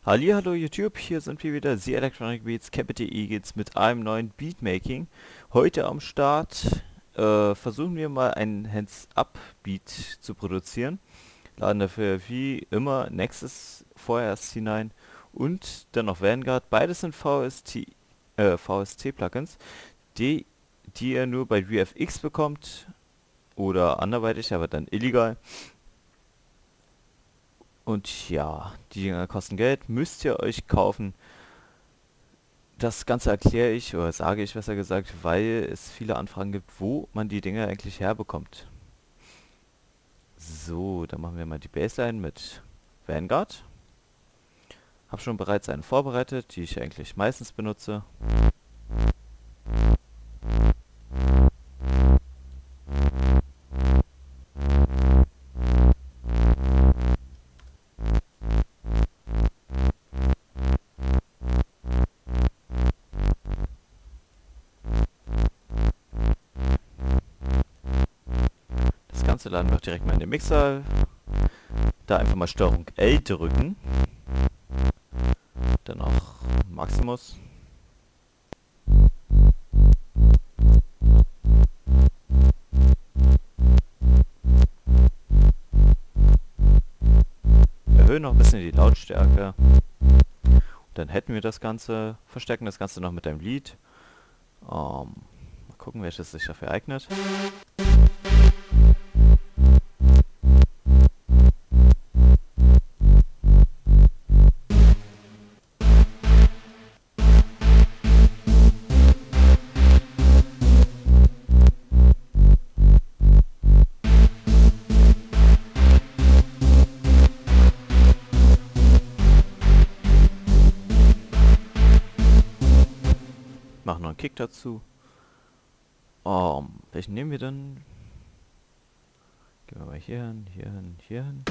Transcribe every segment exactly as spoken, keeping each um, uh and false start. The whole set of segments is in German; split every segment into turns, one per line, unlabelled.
Hallihallo YouTube, hier sind wir wieder, The Electronic Beats, Capital Eagles mit einem neuen Beatmaking. Heute am Start äh, versuchen wir mal einen Hands-Up-Beat zu produzieren. Laden dafür wie immer Nexus vorerst hinein und dann noch Vanguard. Beides sind V S T, äh, V S T-Plugins, die, die ihr nur bei V F X bekommt oder anderweitig, aber dann illegal. Und ja, die Dinger kosten Geld, müsst ihr euch kaufen. Das Ganze erkläre ich, oder sage ich besser gesagt, weil es viele Anfragen gibt, wo man die Dinger eigentlich herbekommt. So, dann machen wir mal die Bassline mit Vanguard. Habe schon bereits eine vorbereitet, die ich eigentlich meistens benutze. Das Ganze laden wir auch direkt mal in den Mixer. Da einfach mal Steuerung L drücken. Dann noch Maximus. Erhöhen noch ein bisschen die Lautstärke. Und dann hätten wir das Ganze. Verstärken das Ganze noch mit einem Lied. Ähm, mal gucken, welches sich dafür eignet. Machen noch einen Kick dazu. Um, welchen nehmen wir denn? Gehen wir mal hier hin, hier hin, hier hin.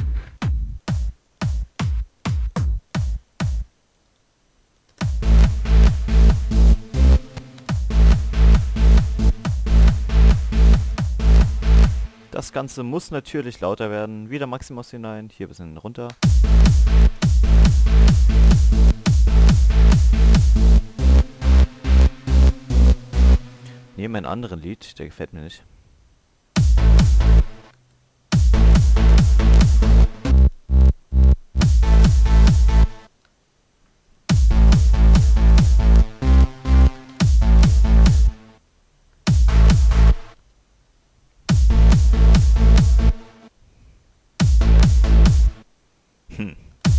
Das Ganze muss natürlich lauter werden. Wieder Maximus hinein, hier ein bisschen runter. Nehme einen anderen Lied, der gefällt mir nicht. Hm.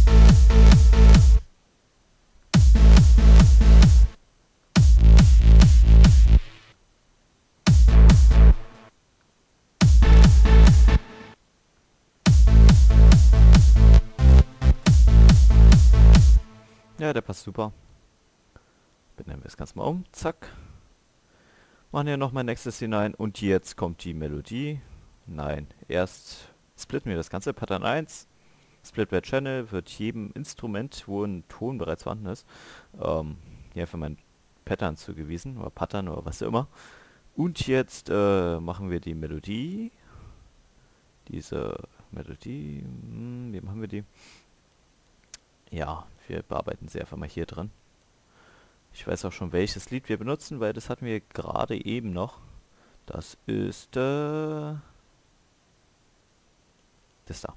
Ja, der passt super. Benennen wir das Ganze mal um. Zack. Machen hier nochmal Nexus hinein. Und jetzt kommt die Melodie. Nein, erst splitten wir das Ganze. Pattern eins. Split per Channel wird jedem Instrument, wo ein Ton bereits vorhanden ist, ähm, hier für mein Pattern zugewiesen. Oder Pattern oder was auch immer. Und jetzt äh, machen wir die Melodie. Diese Melodie. Hm, wie machen wir die? Ja, wir bearbeiten sie einfach mal hier drin. Ich weiß auch schon, welches Lied wir benutzen, weil das hatten wir gerade eben noch. Das ist äh, das da.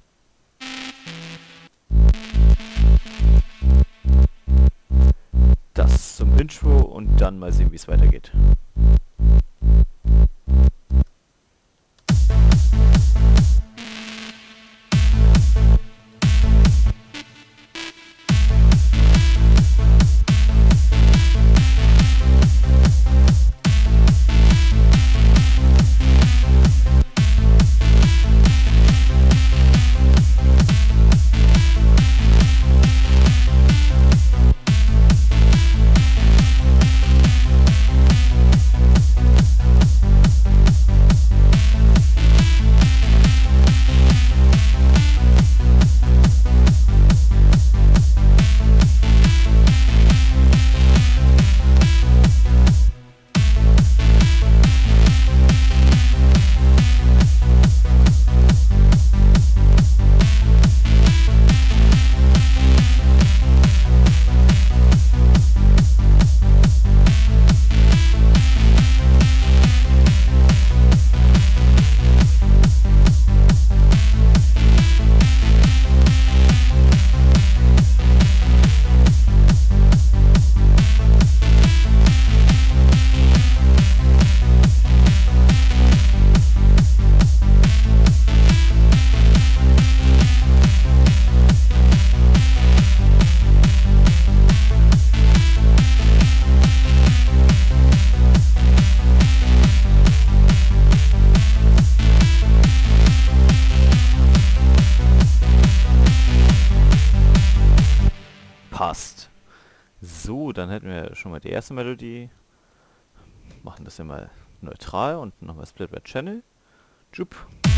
Das zum Intro und dann mal sehen, wie es weitergeht. Passt. So, dann hätten wir schon mal die erste Melodie. Machen das ja mal neutral und nochmal Split Red Channel. Jupp.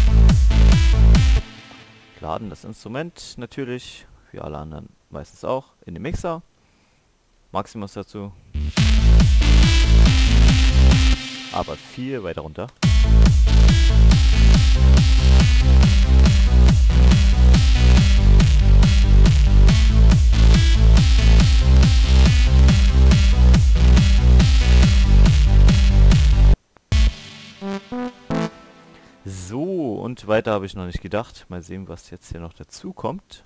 Laden das Instrument natürlich, wie alle anderen meistens auch, in den Mixer. Maximus dazu. Aber viel weiter runter. So, und weiter habe ich noch nicht gedacht. Mal sehen, was jetzt hier noch dazu kommt.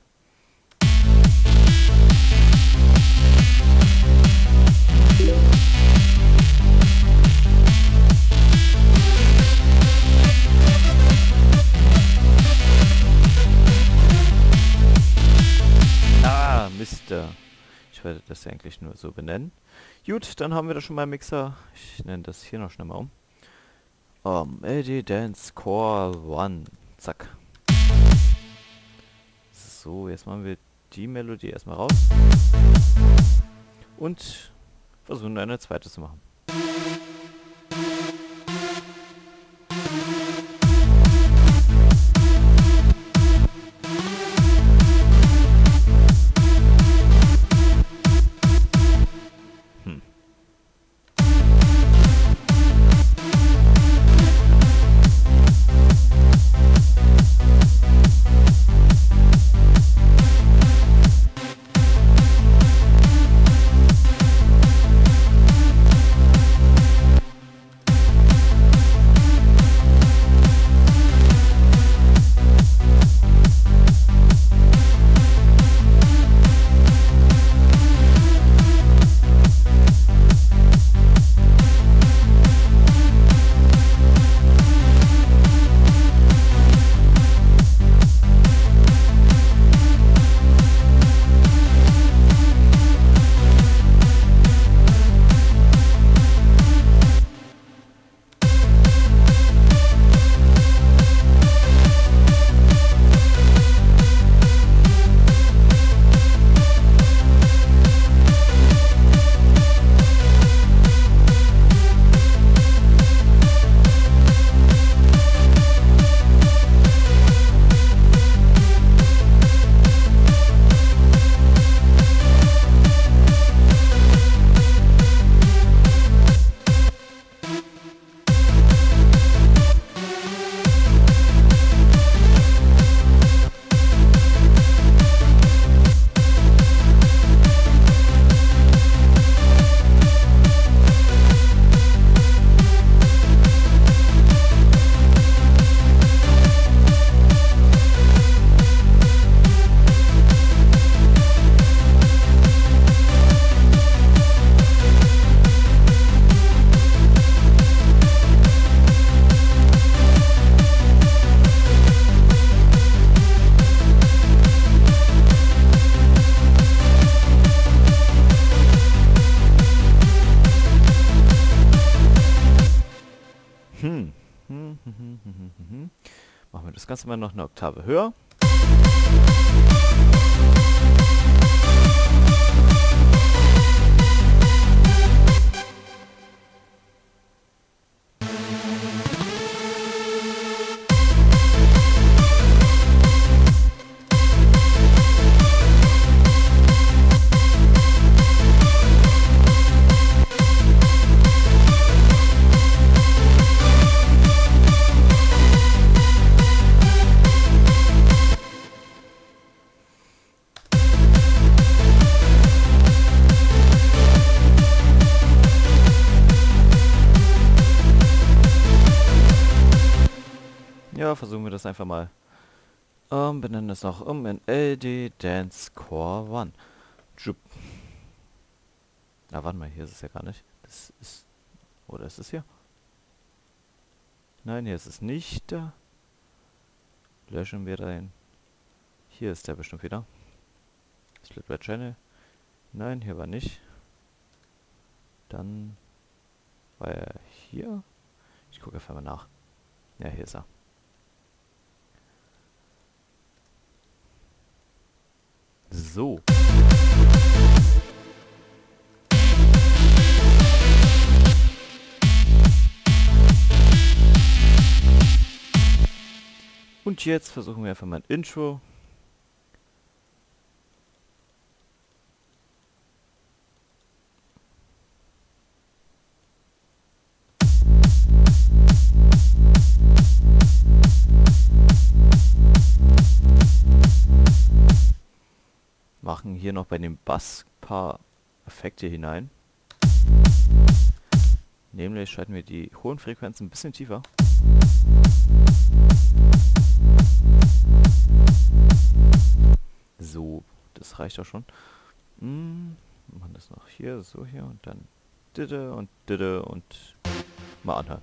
Ah, Mister. Ich werde das eigentlich nur so benennen. Gut, dann haben wir das schon mal im Mixer. Ich nenne das hier noch schnell mal um. Um, L D Dance Core One. Zack. So, jetzt machen wir die Melodie erstmal raus. Und versuchen eine zweite zu machen. Hm. Hm. Hm, hm, hm, hm, hm, hm. Machen wir das Ganze mal noch eine Oktave höher. Ja, versuchen wir das einfach mal. Ähm, benennen es noch um in L D Dance Core One. Jupp. Na, warte mal, hier ist es ja gar nicht. Das ist... Oder ist es hier? Nein, hier ist es nicht da. Löschen wir den. Hier ist der bestimmt wieder. Split Red Channel. Nein, hier war nicht. Dann war er hier. Ich gucke einfach mal nach. Ja, hier ist er. So. Und jetzt versuchen wir einfach mal ein Intro. Machen hier noch bei dem Bass ein paar Effekte hinein. Nämlich schalten wir die hohen Frequenzen ein bisschen tiefer. So, das reicht auch schon. Hm, wir machen das noch hier, so hier und dann ditte und ditte und mal anhören.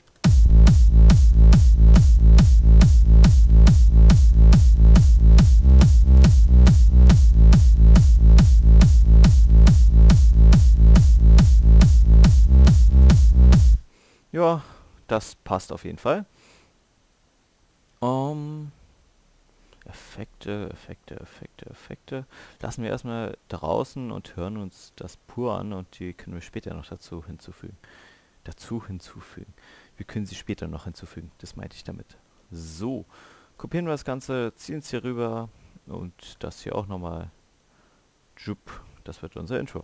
Ja, das passt auf jeden Fall. Um, Effekte, Effekte, Effekte, Effekte. Lassen wir erstmal draußen und hören uns das pur an und die können wir später noch dazu hinzufügen. Dazu hinzufügen. Wir können sie später noch hinzufügen, das meinte ich damit. So, kopieren wir das Ganze, ziehen es hier rüber und das hier auch nochmal. Jupp, das wird unser Intro.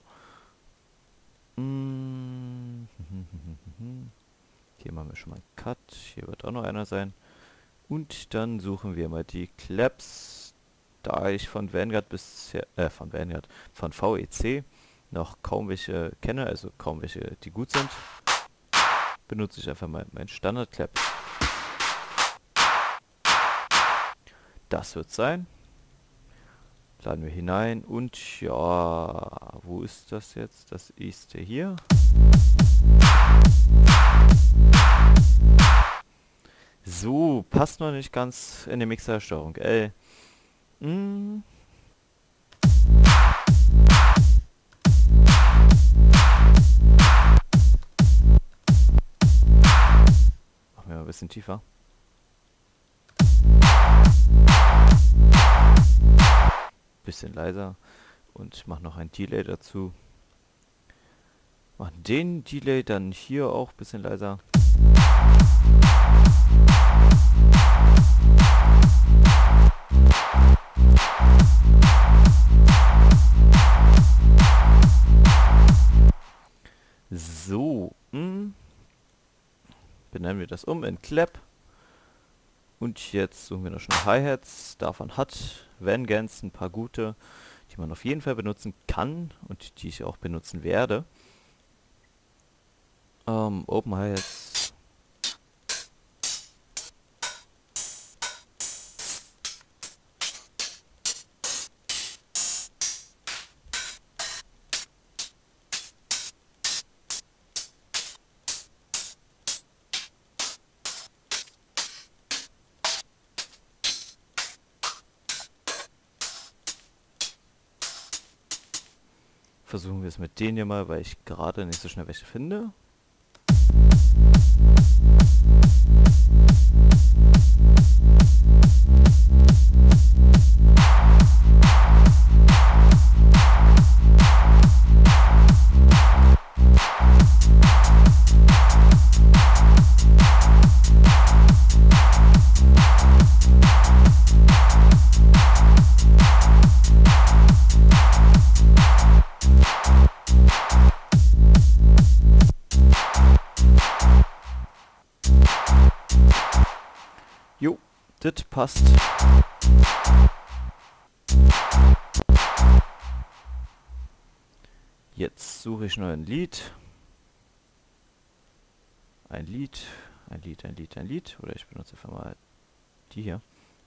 Mm. Hier machen wir schon mal einen Cut, hier wird auch noch einer sein. Und dann suchen wir mal die Claps. Da ich von Vanguard bisher, äh, von Vanguard, von V E C noch kaum welche kenne, also kaum welche, die gut sind, benutze ich einfach mal meinen Standard Clap. Das wird sein. Laden wir hinein und ja, wo ist das jetzt? Das ist der hier. So, passt noch nicht ganz in die Mixersteuerung L. Hm. Machen wir mal ein bisschen tiefer. Bisschen leiser und mache noch ein Delay dazu. Machen den Delay dann hier auch ein bisschen leiser. So, mh. benennen wir das um in Clap. Und jetzt suchen wir noch schon Hi-Hats. Davon hat Vanguard ein paar gute, die man auf jeden Fall benutzen kann und die ich auch benutzen werde. Ähm, Open Hi-Hats. Versuchen wir es mit denen hier mal, weil ich gerade nicht so schnell welche finde. Jo, das passt. Jetzt suche ich noch ein Lied. Ein Lied, ein Lied, ein Lied, ein Lied. Oder ich benutze einfach mal die hier.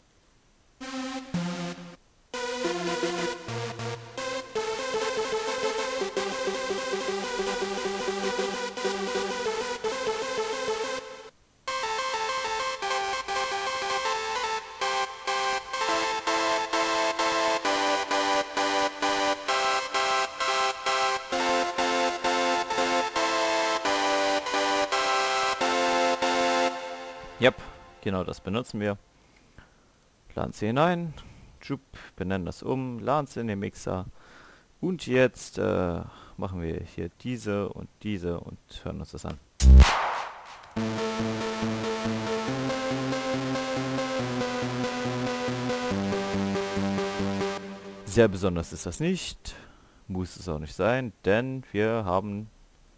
Yep, genau das benutzen wir. Laden sie hinein, Jup, benennen das um, laden sie in den Mixer. Und jetzt äh, machen wir hier diese und diese und hören uns das an. Sehr besonders ist das nicht. Muss es auch nicht sein, denn wir haben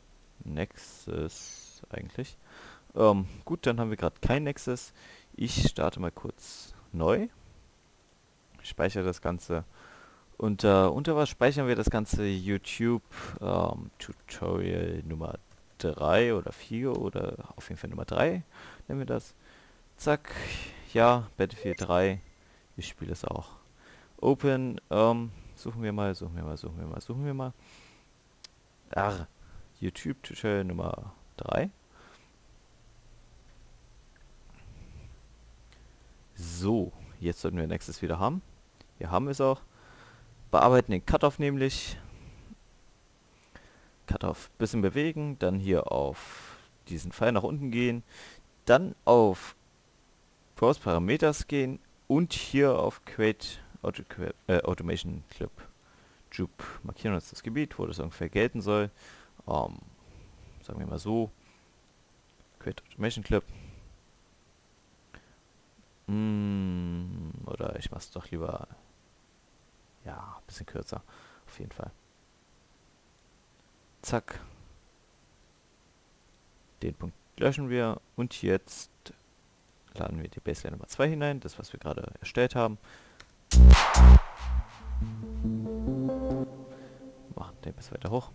Nexus eigentlich. Ähm, gut, dann haben wir gerade kein Nexus. Ich starte mal kurz neu. Speichere das Ganze. Und äh, unter was speichern wir das Ganze? YouTube ähm, Tutorial Nummer drei oder vier oder auf jeden Fall Nummer drei. Nennen wir das. Zack. Ja, Battlefield drei. Ich spiele es auch. Open. Ähm, suchen wir mal, suchen wir mal, suchen wir mal, suchen wir mal. Arr. YouTube Tutorial Nummer drei. So, jetzt sollten wir Nexus wieder haben. Hier haben wir es auch. Bearbeiten den Cutoff nämlich. Cutoff bisschen bewegen, dann hier auf diesen Pfeil nach unten gehen, dann auf Pause Parameters gehen und hier auf Create Auto äh, Automation Clip. Jupe. Markieren uns das Gebiet, wo das ungefähr gelten soll. Um, sagen wir mal so. Create Automation Clip. Mm, oder ich mache es doch lieber, ja, ein bisschen kürzer. Auf jeden Fall. Zack. Den Punkt löschen wir. Und jetzt laden wir die Baseline Nummer zwei hinein. Das, was wir gerade erstellt haben. Machen den bis weiter hoch.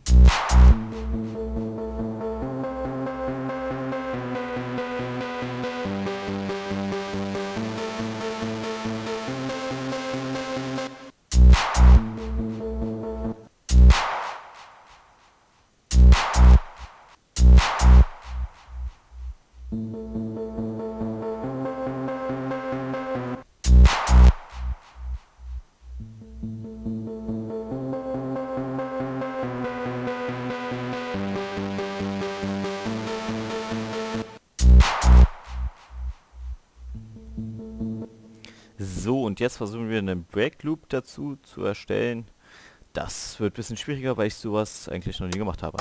So, und jetzt versuchen wir einen Break Loop dazu zu erstellen. Das wird ein bisschen schwieriger, weil ich sowas eigentlich noch nie gemacht habe.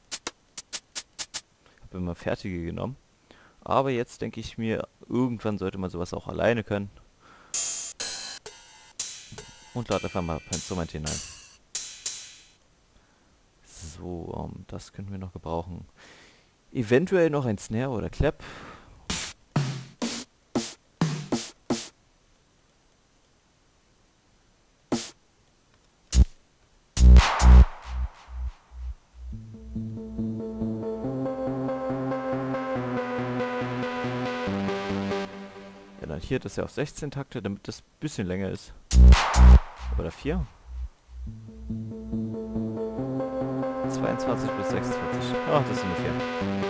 Ich habe immer fertige genommen. Aber jetzt denke ich mir, irgendwann sollte man sowas auch alleine können. Und lade einfach mal ein Instrument hinein. So, um, das könnten wir noch gebrauchen. Eventuell noch ein Snare oder Clap. Hier das ja auf sechzehn Takte, damit das ein bisschen länger ist. Oder vier? zweiundzwanzig bis sechsundzwanzig. Ach, das sind nur vier.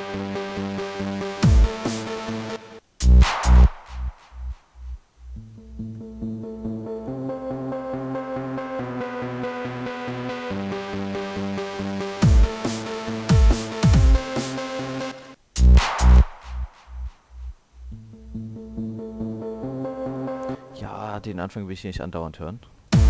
Den Anfang will ich nicht andauernd hören.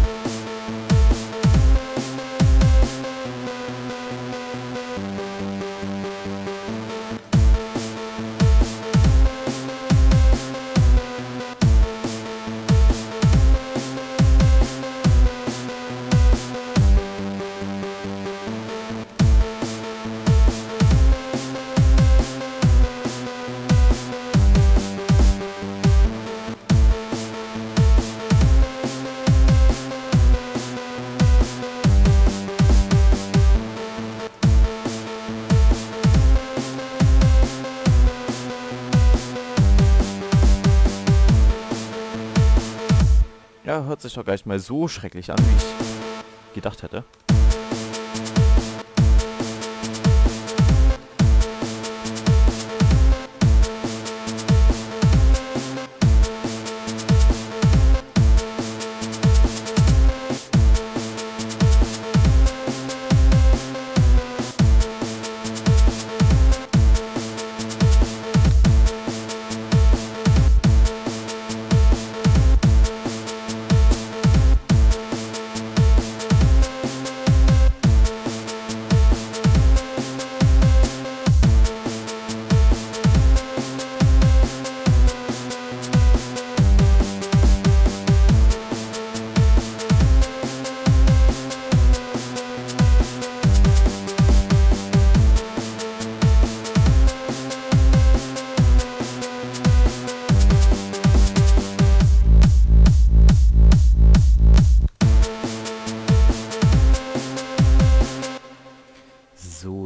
Ja, hört sich doch gar nicht mal so schrecklich an, wie ich gedacht hätte.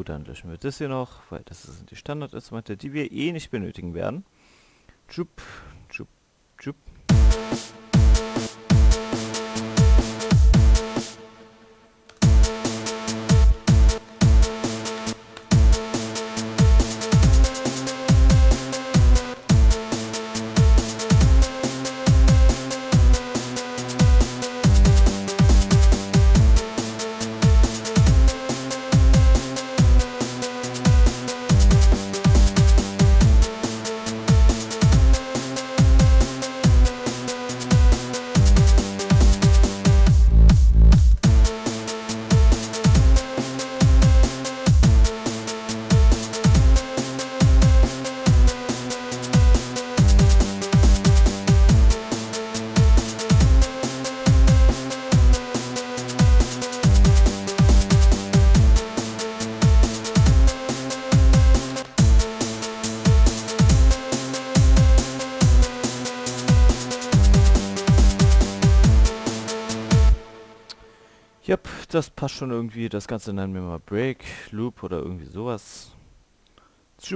So, dann löschen wir das hier noch, weil das sind die Standardinstrumente, die wir eh nicht benötigen werden. Jup, jup, jup. Yep, das passt schon irgendwie. Das Ganze nennen wir mal Break, Loop oder irgendwie sowas. Tschup.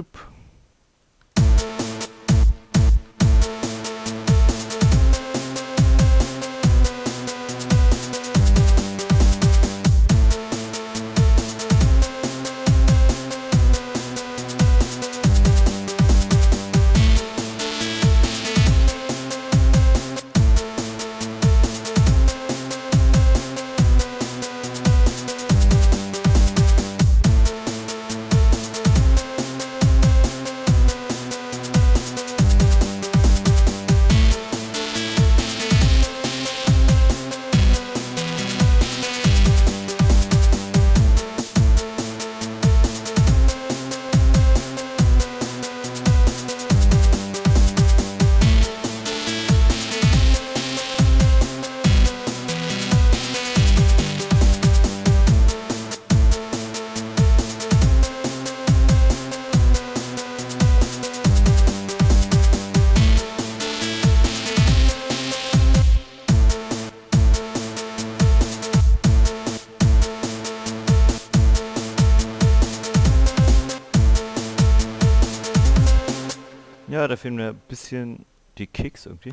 Ja, da fehlen mir ein bisschen die Kicks irgendwie.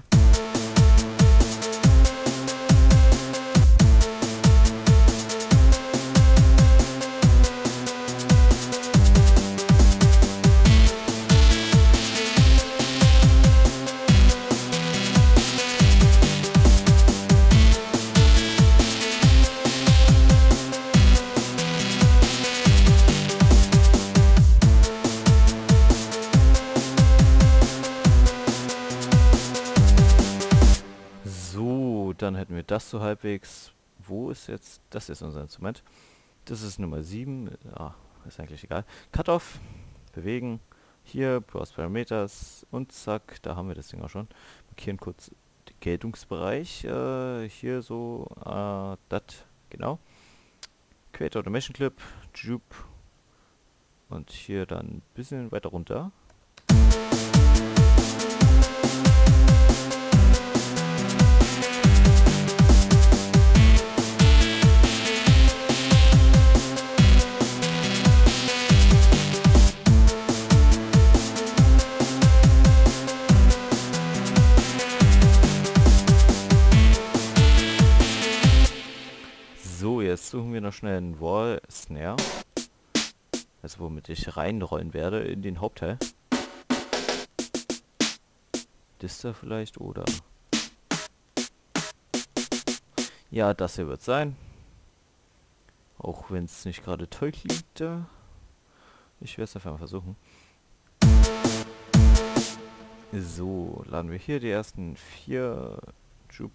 Dann hätten wir das so halbwegs. Wo ist jetzt? Das ist unser Instrument. Das ist Nummer sieben. Ah, ist eigentlich egal. Cut-Off. Bewegen. Hier, Browse Parameters. Und zack, da haben wir das Ding auch schon. Markieren kurz den Geltungsbereich. Äh, hier so. Äh, das. Genau. Create Automation Clip. Jupe. Und hier dann ein bisschen weiter runter. Jetzt suchen wir noch schnell einen Wall Snare, also womit ich reinrollen werde in den Hauptteil. Das da vielleicht oder ja, das hier wird sein, auch wenn es nicht gerade toll klingt. Ich werde es einfach mal versuchen. So, laden wir hier die ersten vier Jupe.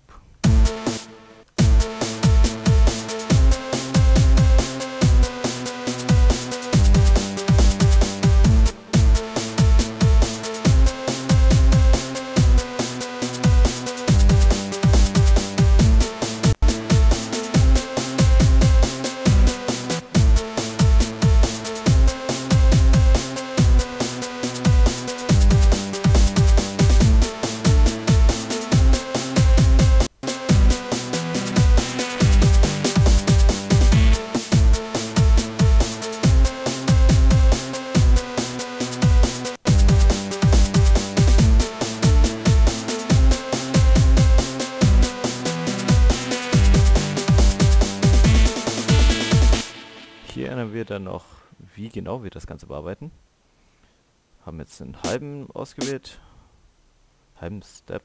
Hier ändern wir dann noch, wie genau wir das Ganze bearbeiten. Haben jetzt einen halben ausgewählt. Halben Step.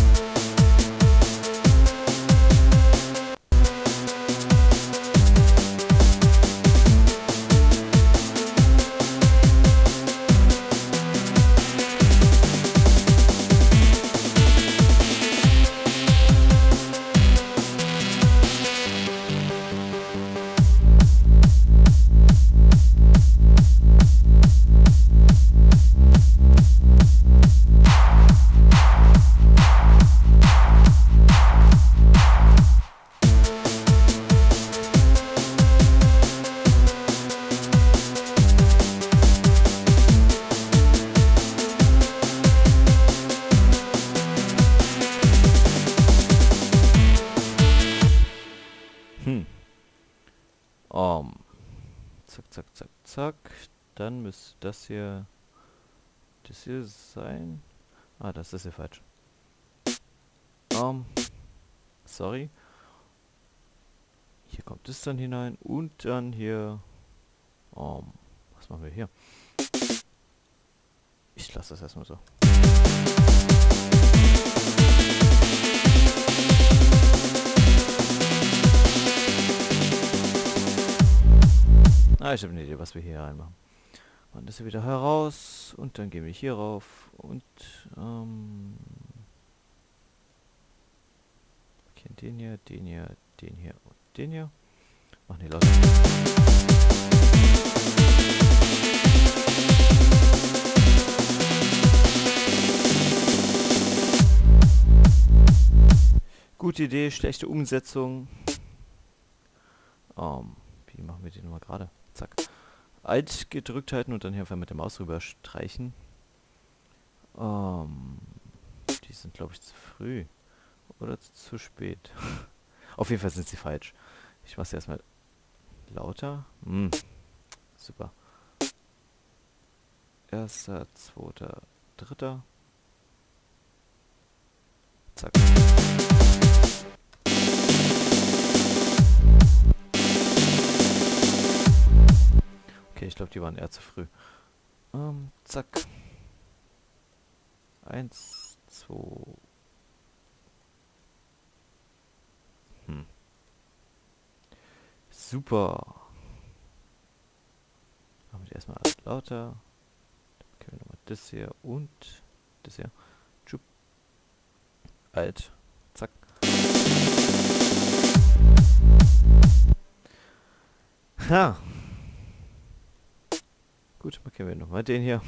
Hm. Um. Zack, zack, zack, zack. Dann müsste das hier... Das hier sein... Ah, das ist hier falsch. Um. Sorry. Hier kommt es dann hinein. Und dann hier... Um. Was machen wir hier? Ich lasse das erstmal so. Ah, ich habe eine Idee, was wir hier reinmachen. Machen das hier wieder heraus und dann gehen wir hier rauf und ähm, okay, den hier, den hier, den hier und den hier. Machen die Leute. Gute Idee, schlechte Umsetzung. Ähm, wie machen wir den nochmal gerade? Zack. Alt gedrückt halten und dann hier einfach mit der Maus rüber streichen. Ähm, die sind, glaube ich, zu früh. Oder zu spät. Auf jeden Fall sind sie falsch. Ich mache sie erstmal lauter. Hm. Super. Erster, zweiter, dritter. Zack. Okay, ich glaube, die waren eher zu früh. Ähm, zack. Eins, zwei. Hm. Super. Machen wir erstmal alles lauter. Dann können wir nochmal das hier und das hier. Tschup. Alt. Zack. Ha. Gut, markieren wir nochmal den hier.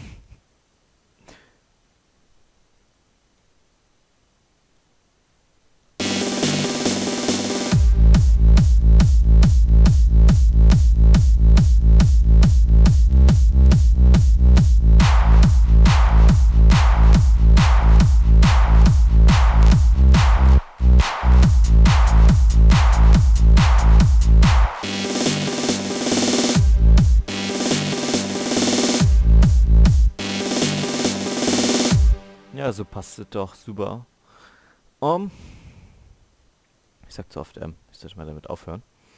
Ja, so passt es doch super. Um, ich sag zu oft, ähm, ich sollte mal damit aufhören.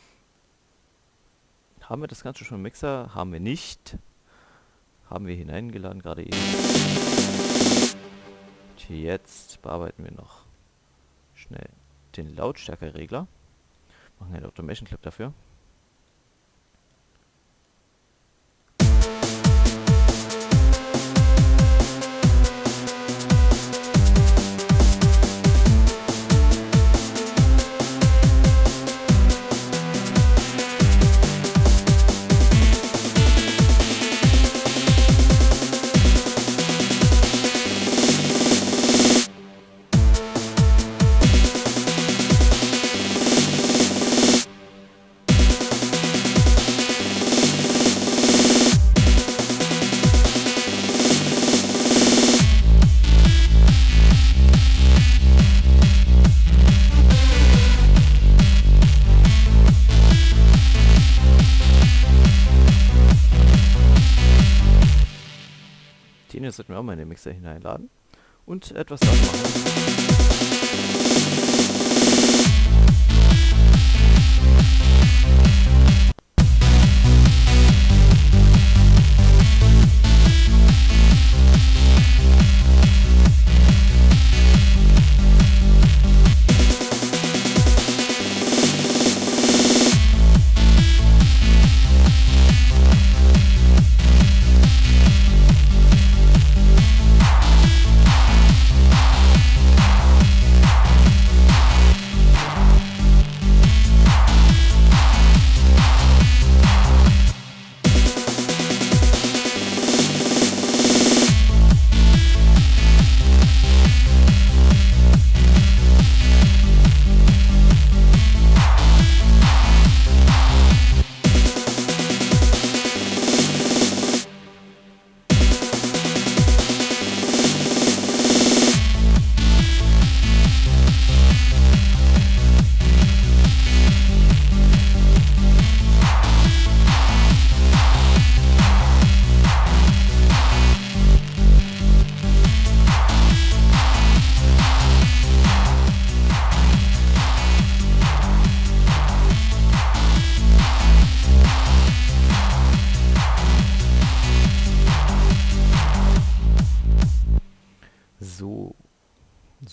Haben wir das Ganze schon im Mixer? Haben wir nicht. Haben wir hineingeladen gerade eben. Und jetzt bearbeiten wir noch schnell den Lautstärkeregler. Machen einen Automation Clip dafür. Den hier sollten wir auch mal in den Mixer hineinladen und etwas dran machen.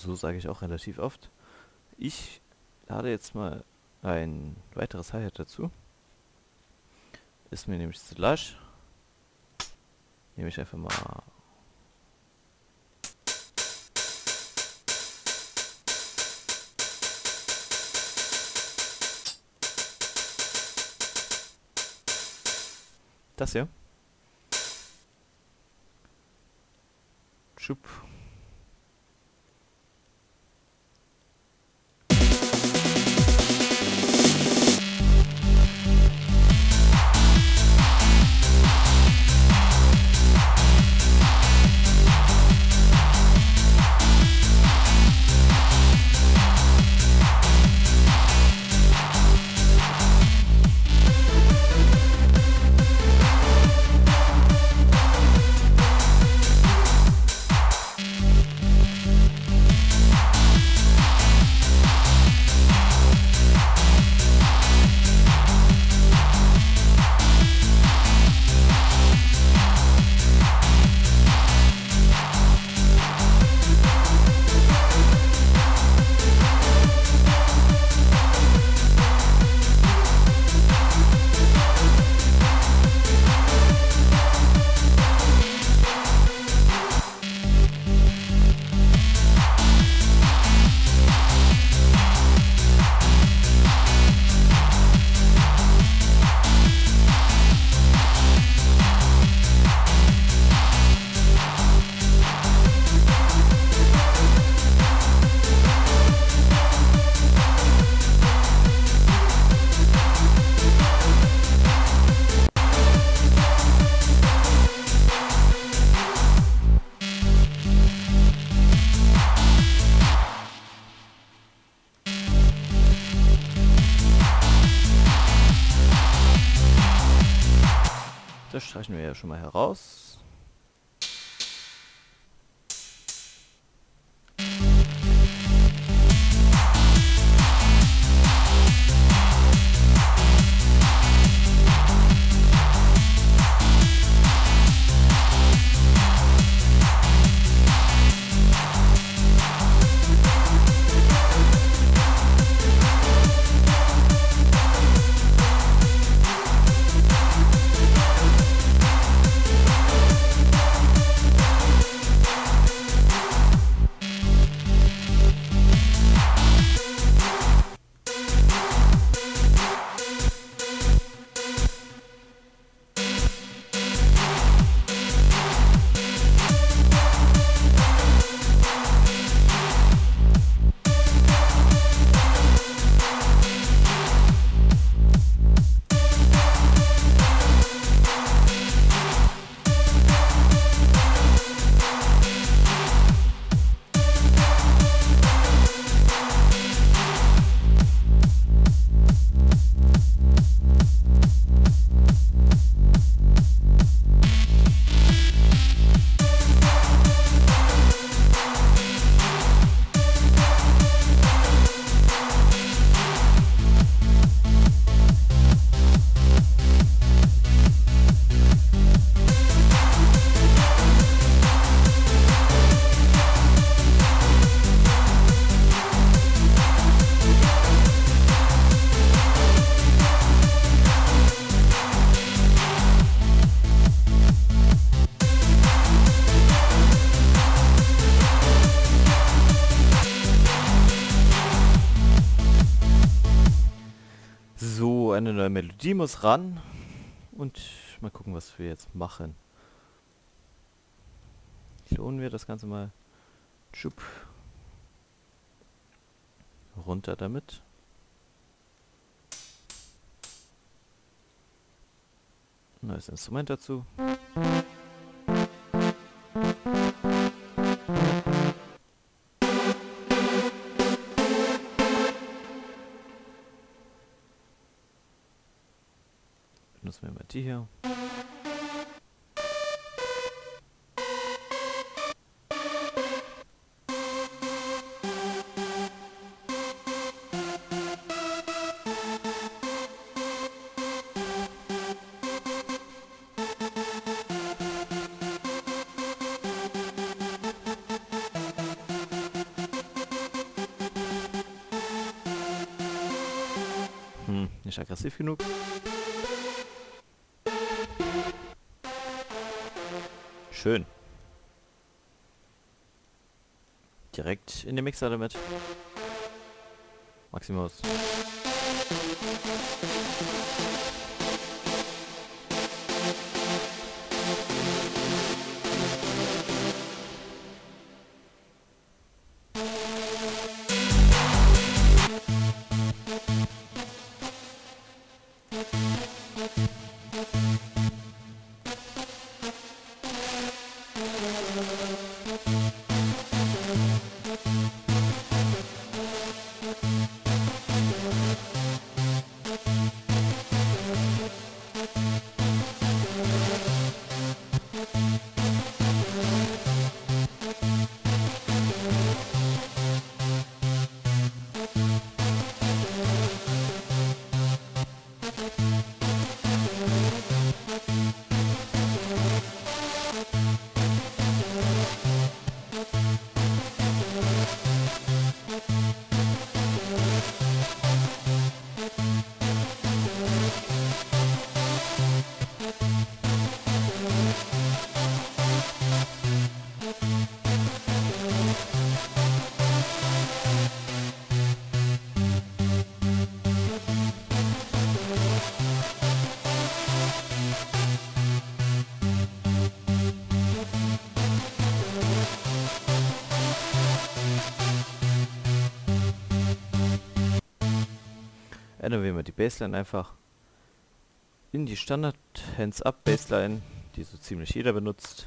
so sage ich auch relativ oft. Ich lade jetzt mal ein weiteres Hi-Hat dazu. Ist mir nämlich zu lasch. Nehme ich einfach mal... Das hier. Schub. Das streichen wir ja schon mal heraus. So, eine neue Melodie muss ran. Und mal gucken, was wir jetzt machen. Klonen wir das Ganze mal. Schub. Runter damit. Neues Instrument dazu. Benutzen wir mal die hier. nicht aggressiv genug. Schön. Direkt in den Mixer damit. Maximus. Ändern wir mal die Bassline einfach in die Standard Hands-Up Bassline, die so ziemlich jeder benutzt.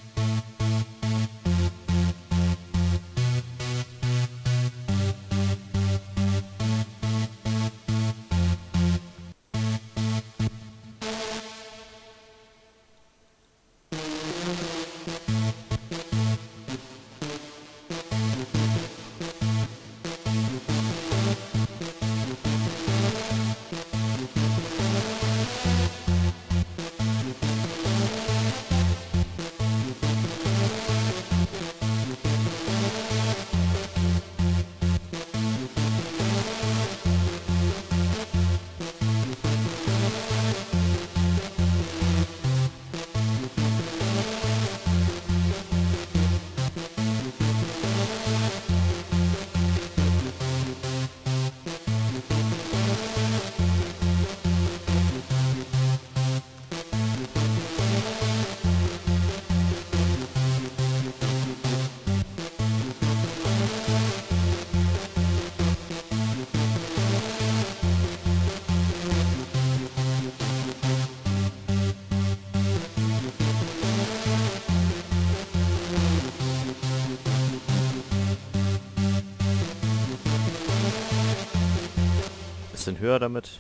Bisschen höher damit.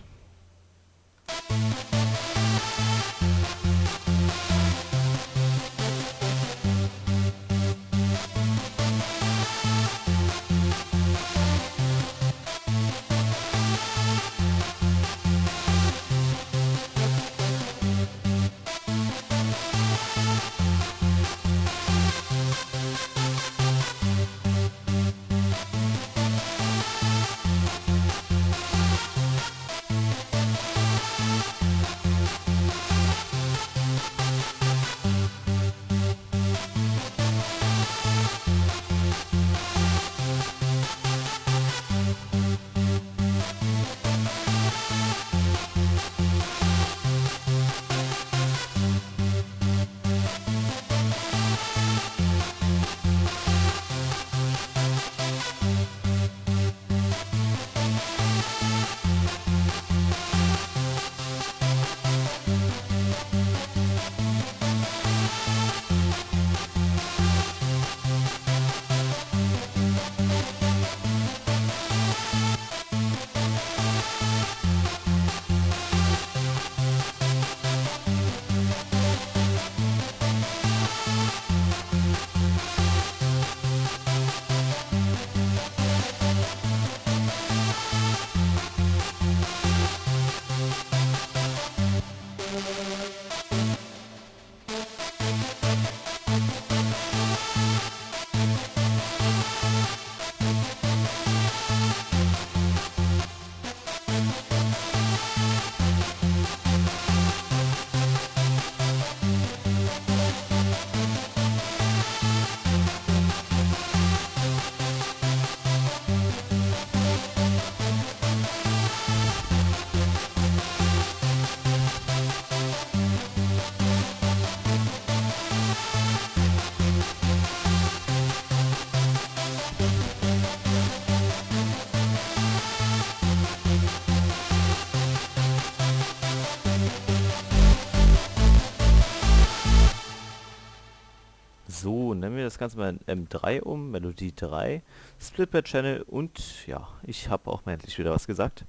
So, nennen wir das Ganze mal in M drei um, Melodie drei, Split per Channel und ja, ich habe auch mal endlich wieder was gesagt.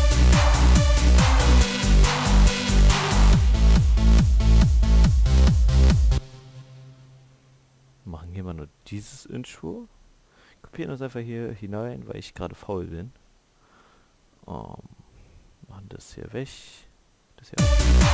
Machen hier mal nur dieses Intro. Kopieren das einfach hier hinein, weil ich gerade faul bin. Um, machen das hier weg. Das hier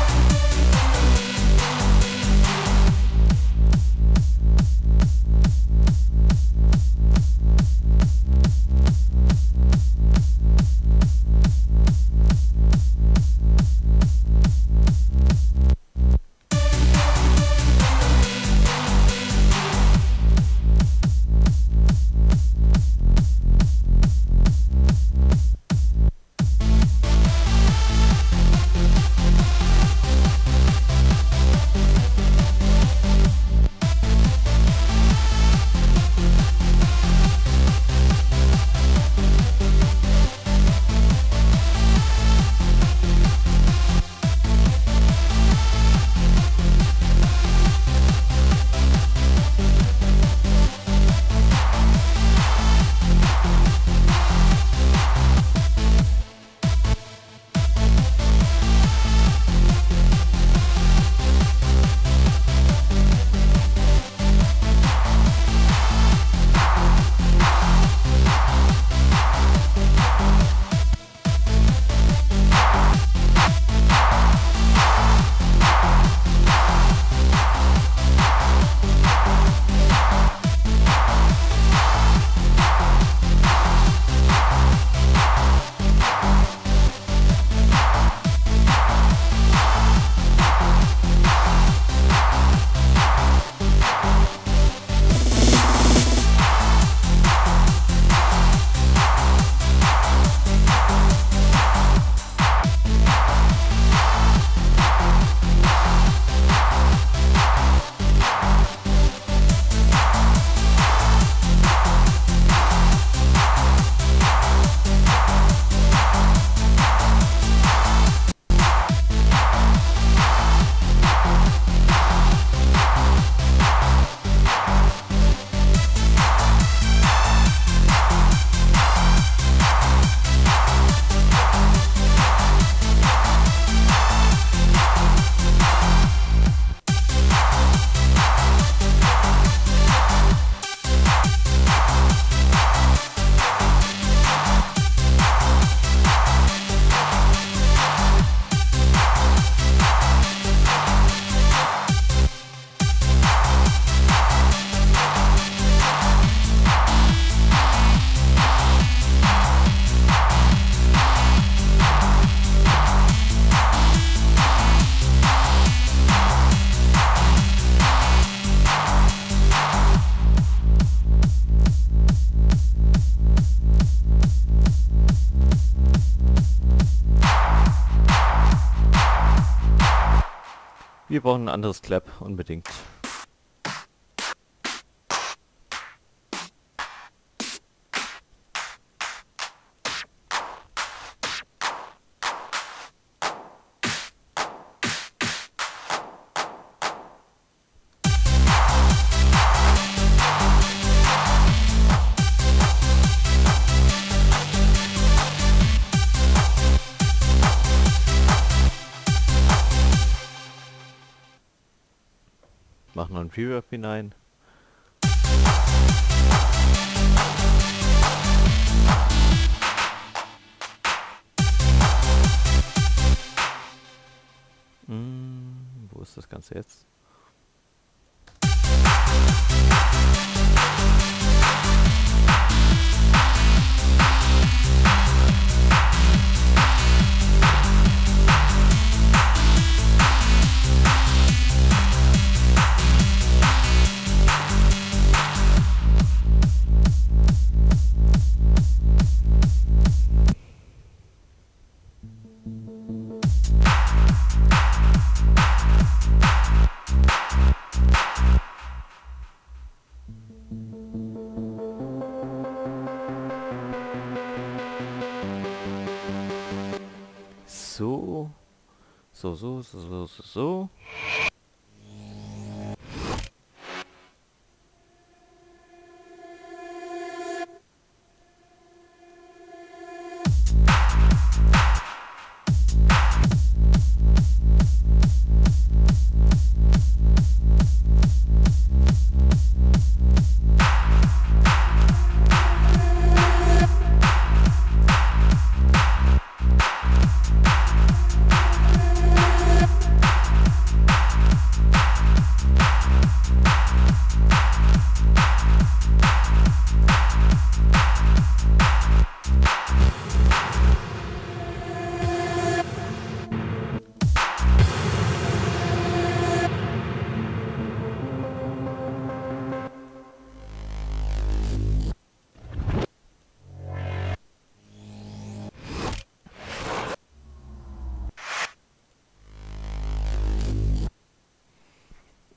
Wir brauchen ein anderes Clap, unbedingt. Machen noch einen Reverb hinein. Hm, wo ist das Ganze jetzt? So, so, so, so, so, so, so.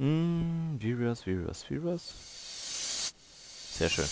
Mm, Virus, Virus, Virus. Sehr schön.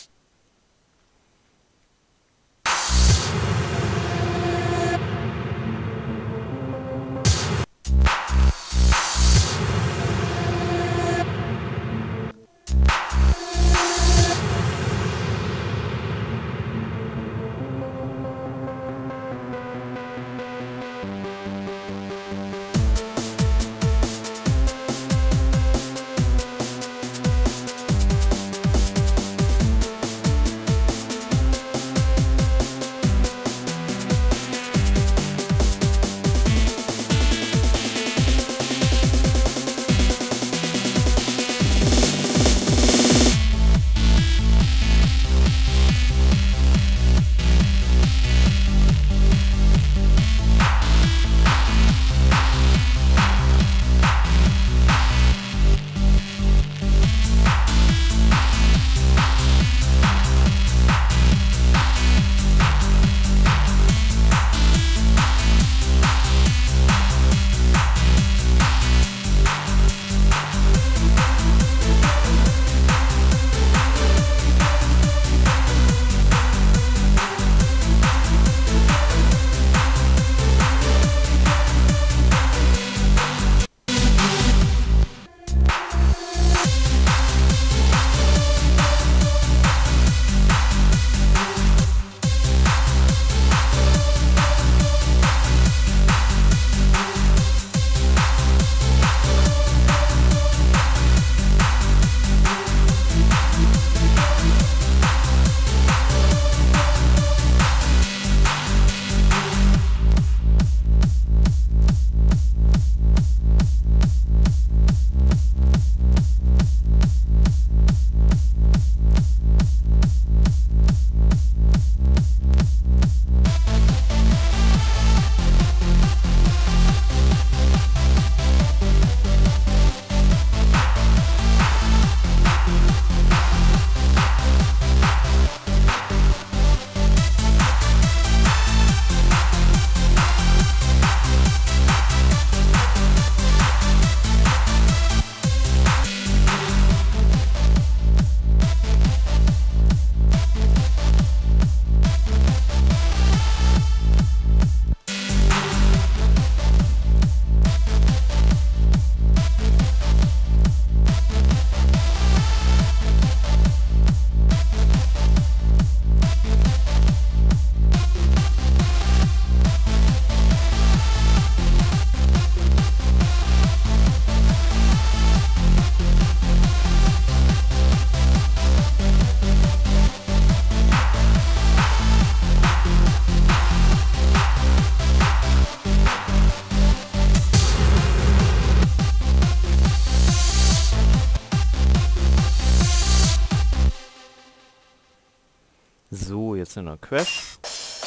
So, jetzt nur noch Crash.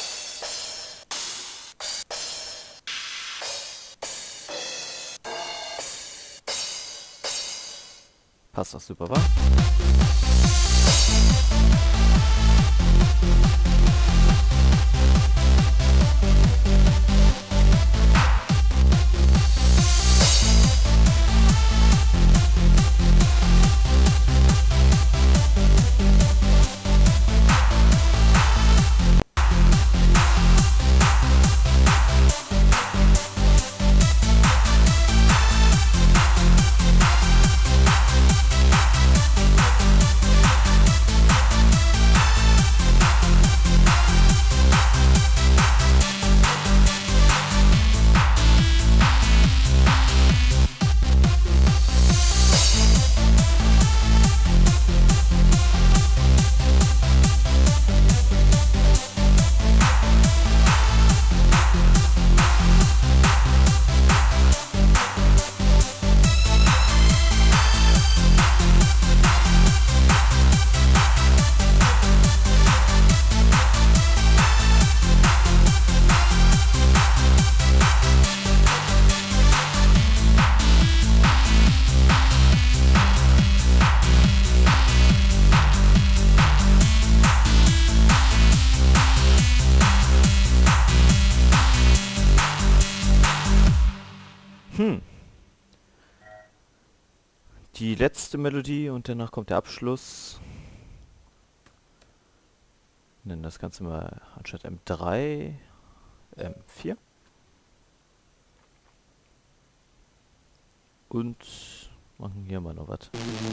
Passt doch super, wa? die letzte Melodie und danach kommt der Abschluss. Nennen das Ganze mal anstatt M drei M vier. Und machen hier mal noch was.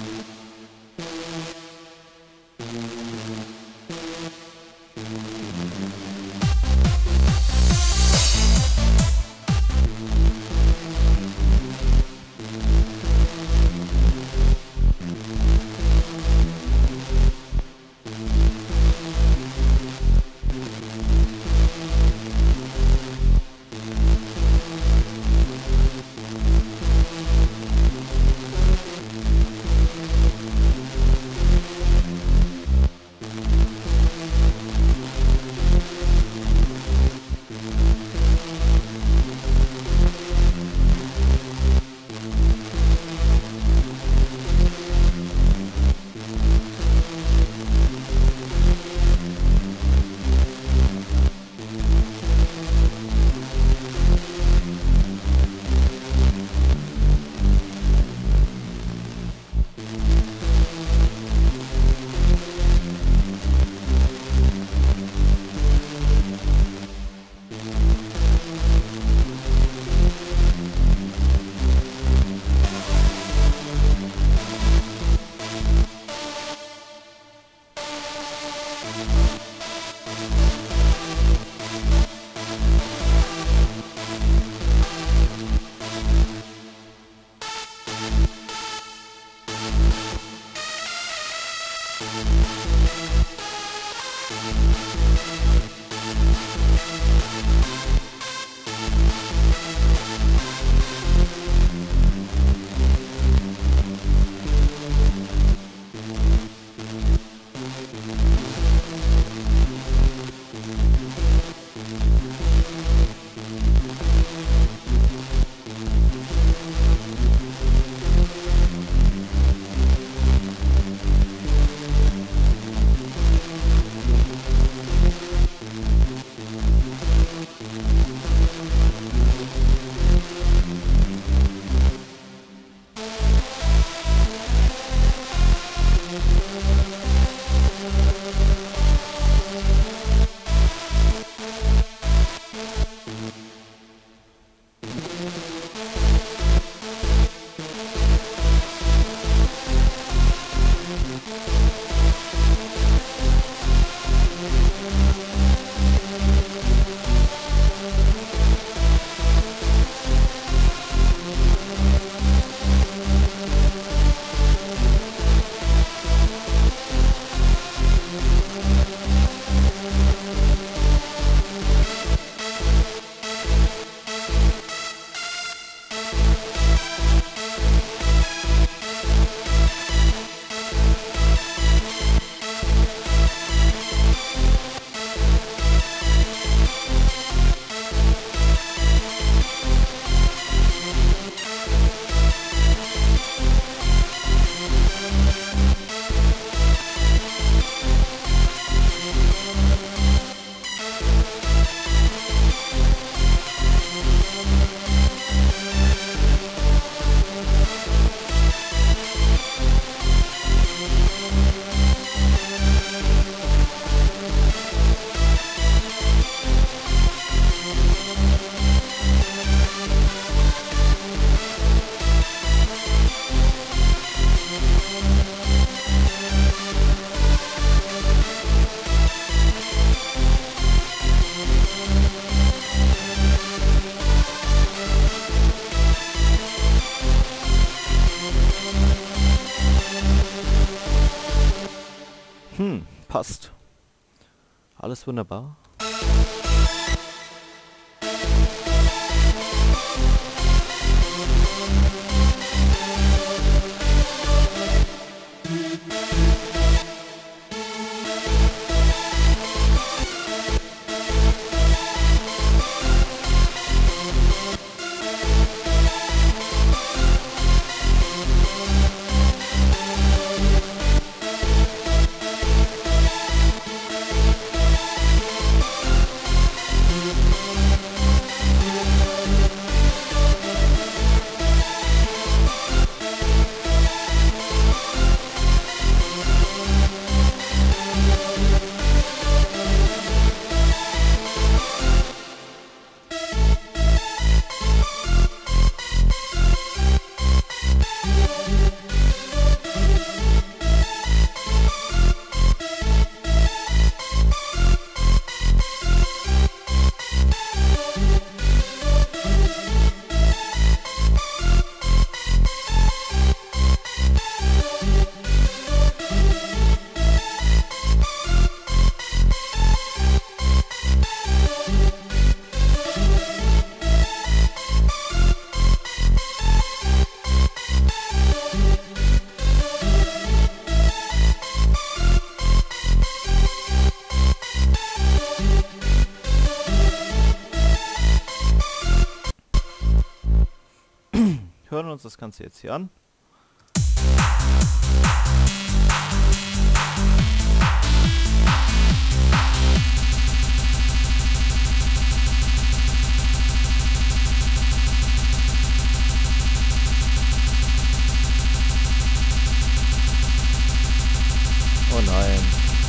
Hm, passt. Alles wunderbar. hören uns das Ganze jetzt hier an. Oh nein.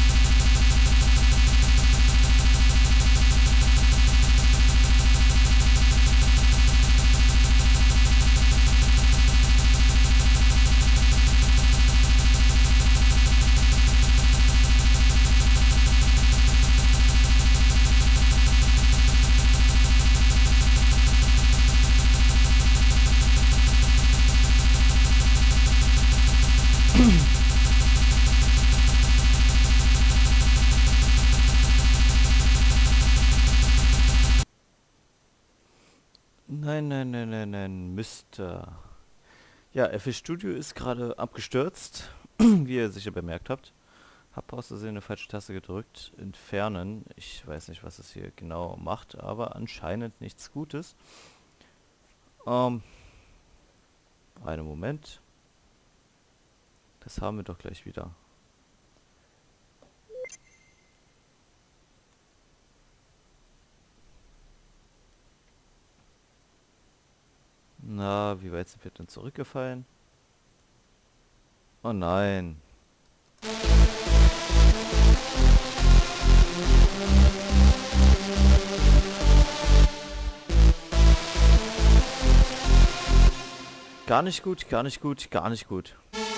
Nein, nein, nein, nein, nein, Mister. Ja, F S Studio ist gerade abgestürzt, wie ihr sicher bemerkt habt. Hab aus Versehen eine falsche Taste gedrückt. Entfernen. Ich weiß nicht, was es hier genau macht, aber anscheinend nichts Gutes. Ähm, einen Moment. Das haben wir doch gleich wieder. Na, wie weit sind wir denn zurückgefallen? Oh nein. Gar nicht gut, gar nicht gut, gar nicht gut.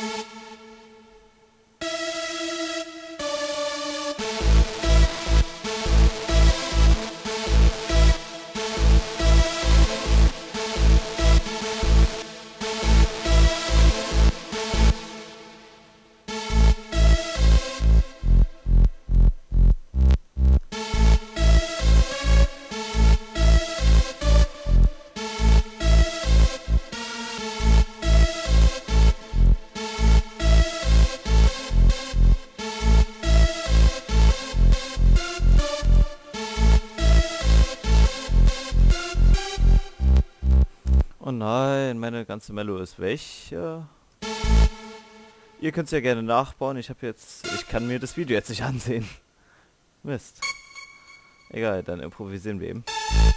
Oh nein, meine ganze Mello ist weg. Ja. Ihr könnt es ja gerne nachbauen. Ich habe jetzt, ich kann mir das Video jetzt nicht ansehen. Mist. Egal, dann improvisieren wir eben.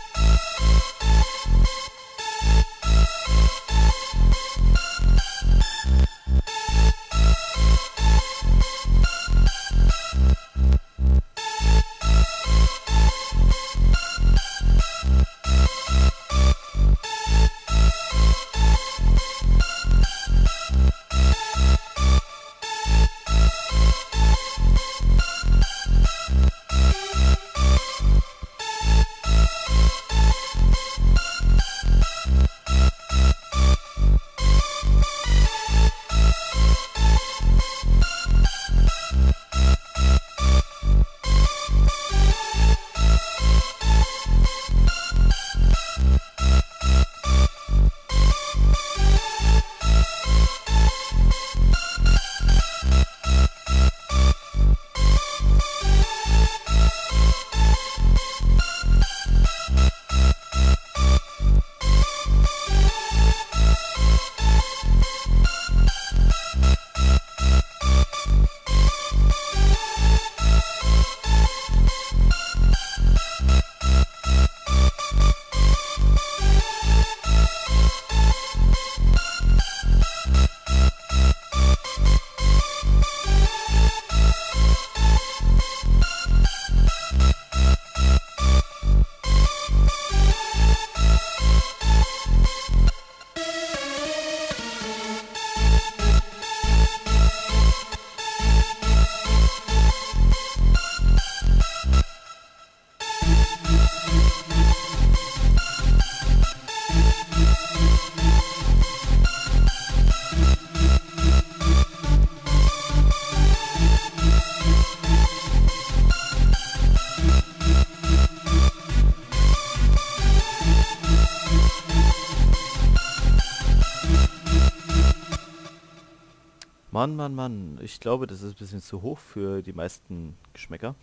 Mann, Mann, Mann. Ich glaube, das ist ein bisschen zu hoch für die meisten Geschmäcker.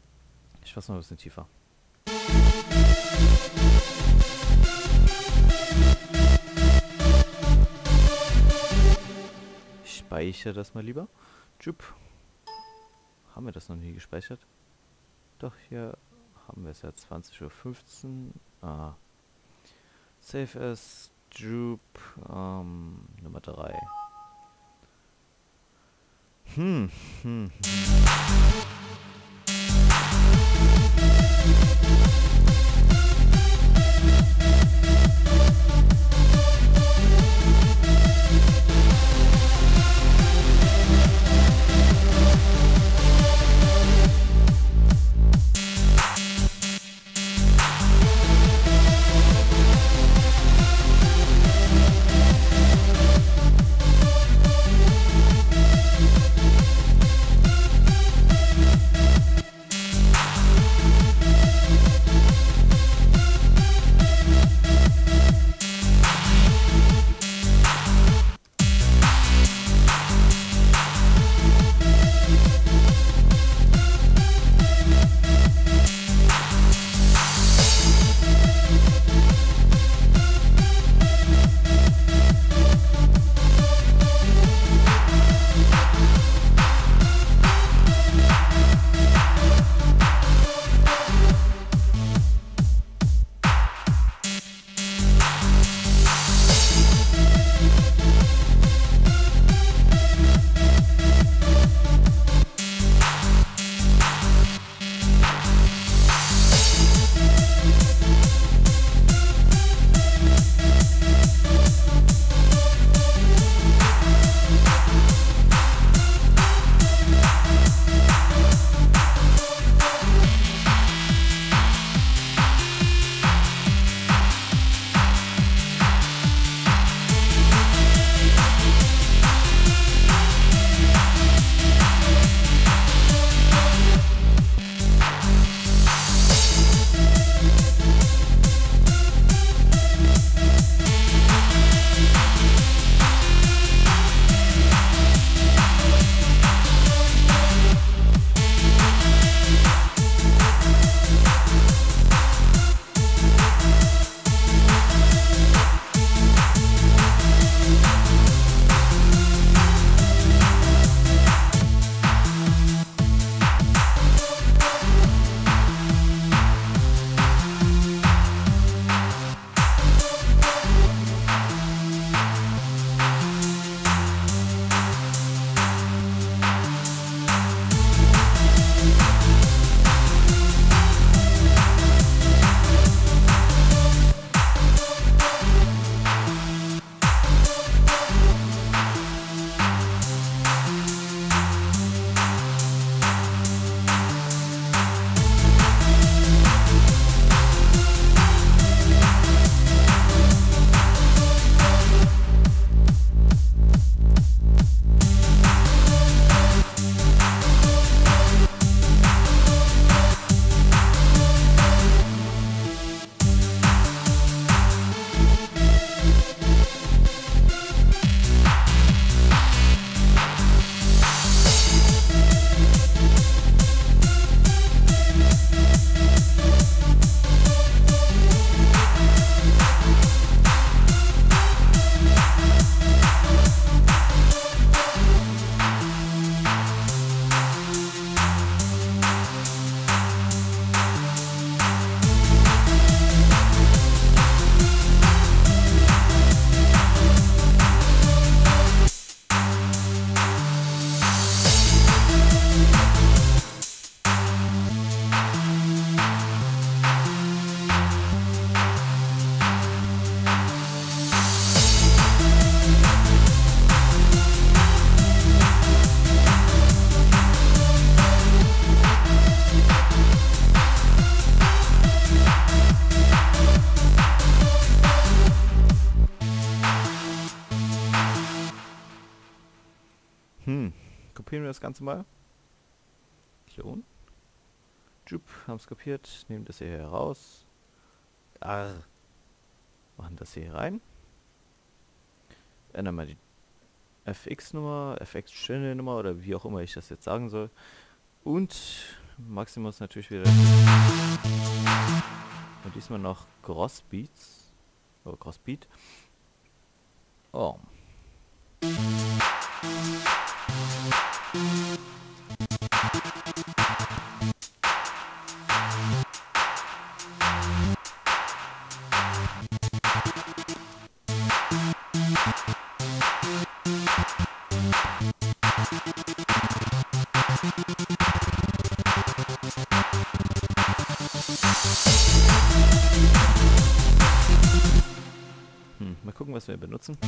Ich fasse mal ein bisschen tiefer. speichere das mal lieber. Jupp. Haben wir das noch nie gespeichert? Doch, hier haben wir es ja. zwanzig Uhr fünfzehn. Ah. Save as. Jupp. Ähm, Nummer drei. Hm. Hm. hm. Hm, kopieren wir das Ganze mal. Klon. Jupp, haben es kopiert. Nehmen das hier heraus. Arr. Machen das hier rein. Ändern mal die F X-Nummer, F X-Channel-Nummer oder wie auch immer ich das jetzt sagen soll. Und Maximus natürlich wieder. Und diesmal noch Crossbeats. Oder Crossbeat. Oh. schnell benutzen.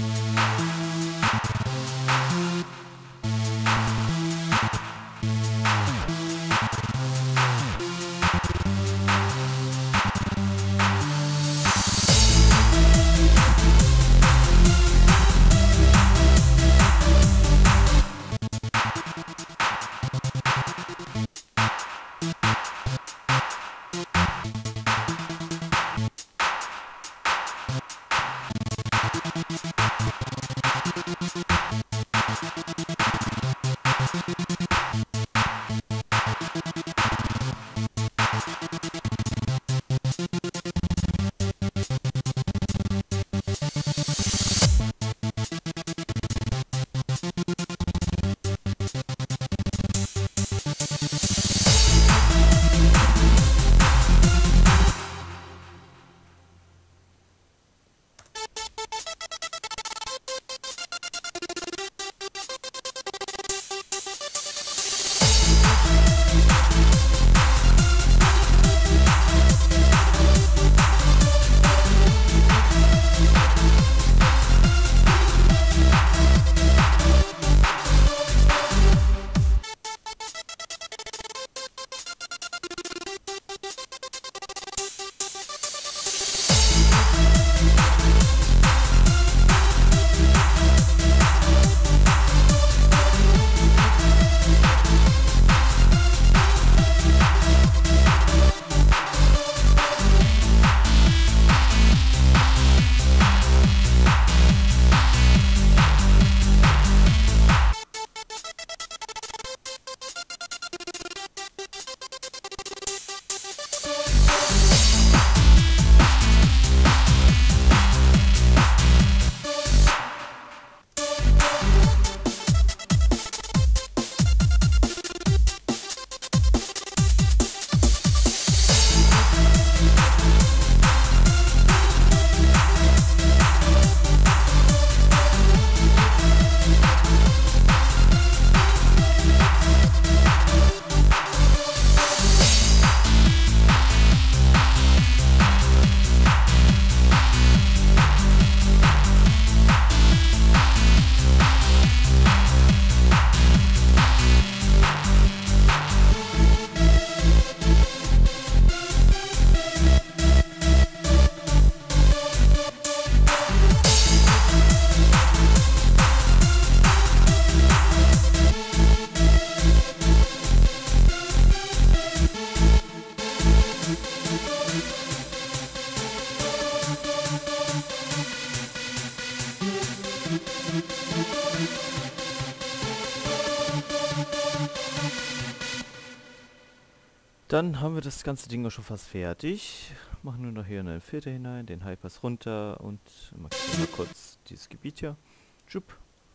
Dann haben wir das ganze Ding auch schon fast fertig. Machen nur noch hier einen Filter hinein, den Highpass runter und markieren mal kurz dieses Gebiet hier. Schupp.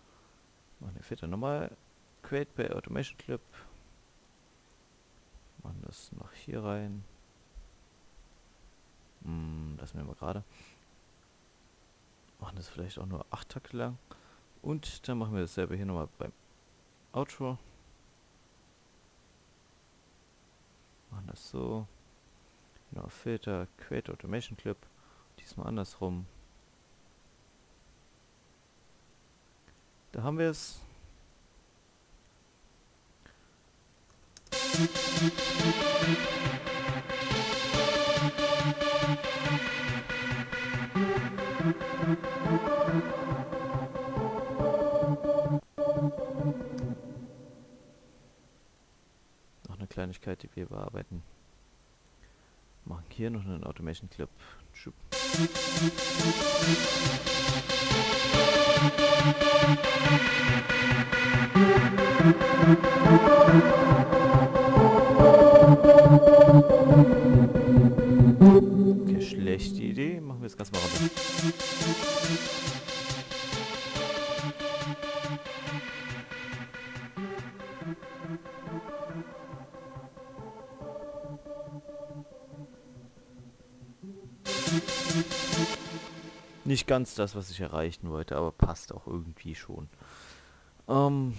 Machen den Filter nochmal. Create by Automation Clip. Machen das noch hier rein. Hm, lassen wir mal gerade. Machen das vielleicht auch nur acht Takte lang. Und dann machen wir dasselbe hier nochmal beim Outro. Machen das so. Genau, Filter, Create Automation Clip. Diesmal andersrum. Da haben wir es. Noch eine Kleinigkeit, die wir bearbeiten. Machen hier noch einen Automation Clip. Schub. Okay, schlechte Idee. Machen wir das ganz mal runter. Nicht ganz das, was ich erreichen wollte, aber passt auch irgendwie schon. Ähm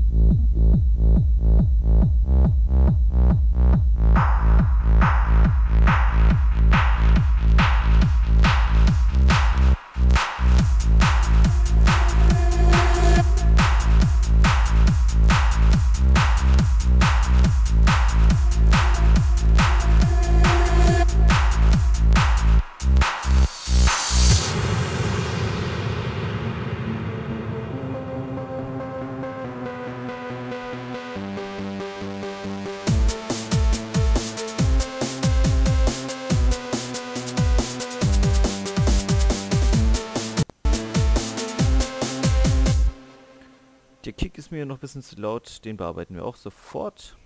Der Kick ist mir noch ein bisschen zu laut, den bearbeiten wir auch sofort.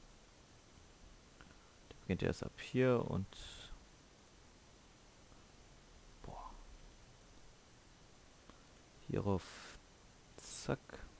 Der beginnt erst ab hier und... Boah. Hierauf... Zack.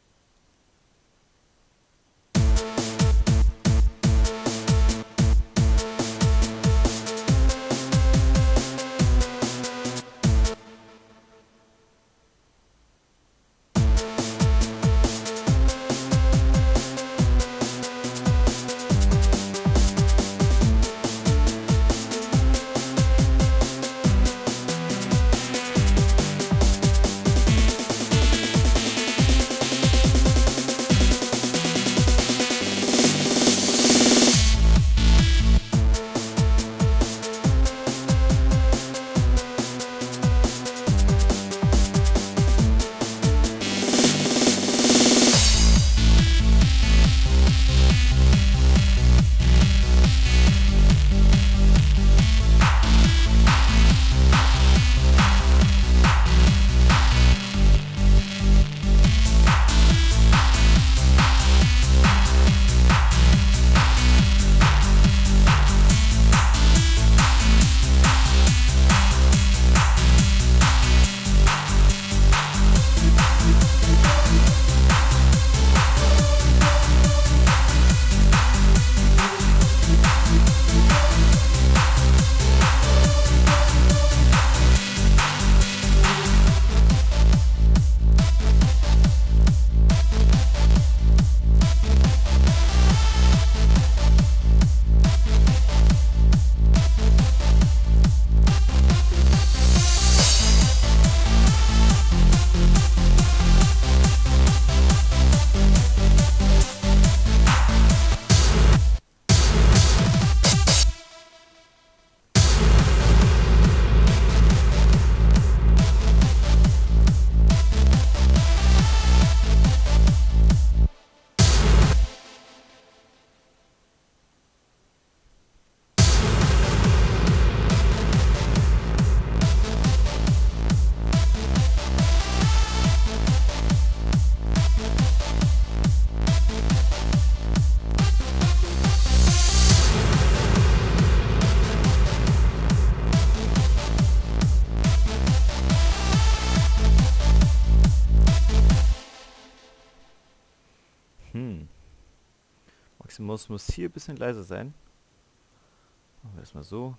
Hm. Maximus muss hier ein bisschen leiser sein. Machen wir erstmal so.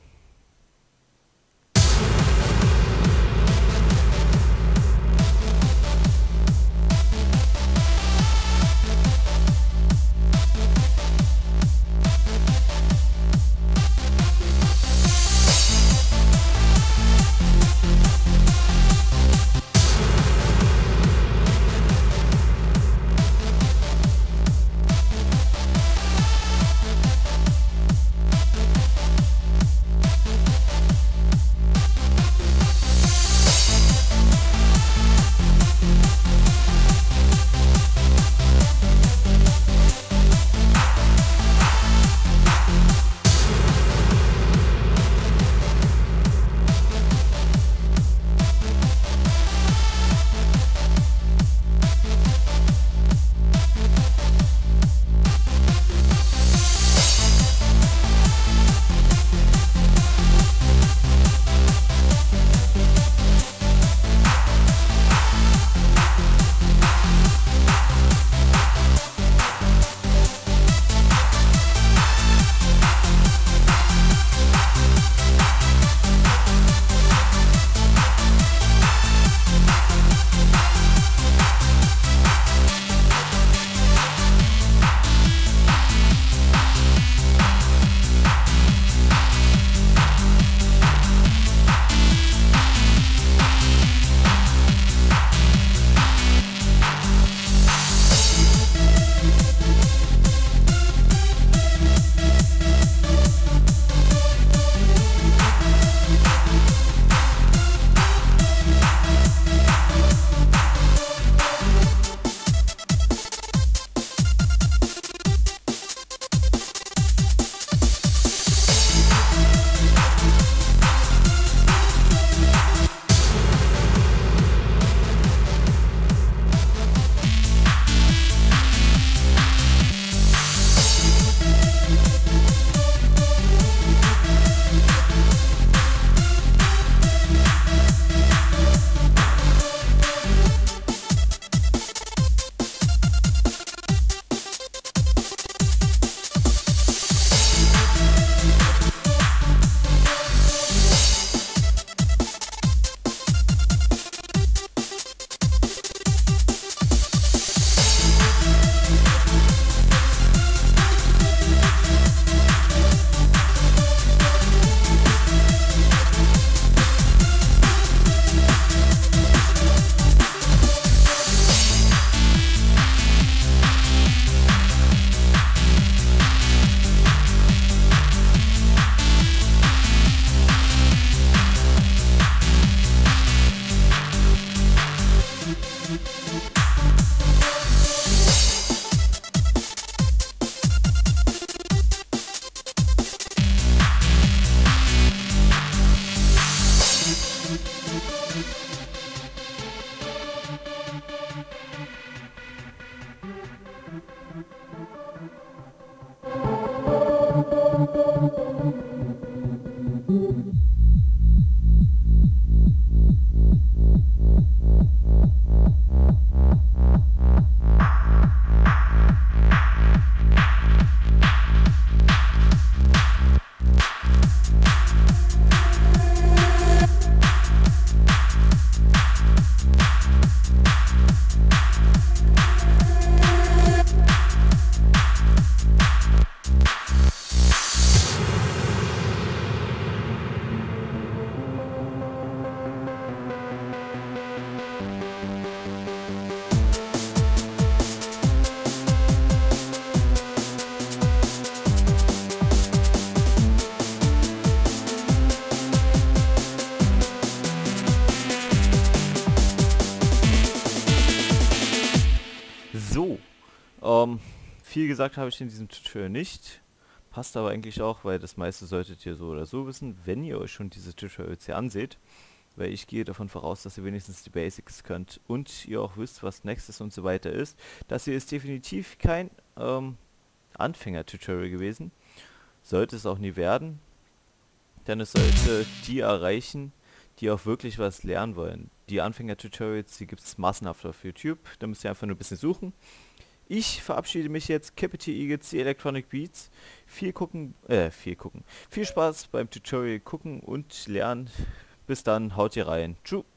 Viel gesagt habe ich in diesem Tutorial nicht. Passt aber eigentlich auch, weil das meiste solltet ihr so oder so wissen, wenn ihr euch schon diese Tutorials hier anseht. Weil ich gehe davon voraus, dass ihr wenigstens die Basics könnt und ihr auch wisst, was Nexus und so weiter ist. Das hier ist definitiv kein ähm, Anfänger-Tutorial gewesen. Sollte es auch nie werden, denn es sollte die erreichen, die auch wirklich was lernen wollen. Die Anfänger-Tutorials, die gibt es massenhaft auf YouTube, da müsst ihr einfach nur ein bisschen suchen. Ich verabschiede mich jetzt, Capity Eagles, die Electronic Beats. Viel gucken, äh, viel gucken. Viel Spaß beim Tutorial gucken und lernen. Bis dann, haut ihr rein. Tschüss.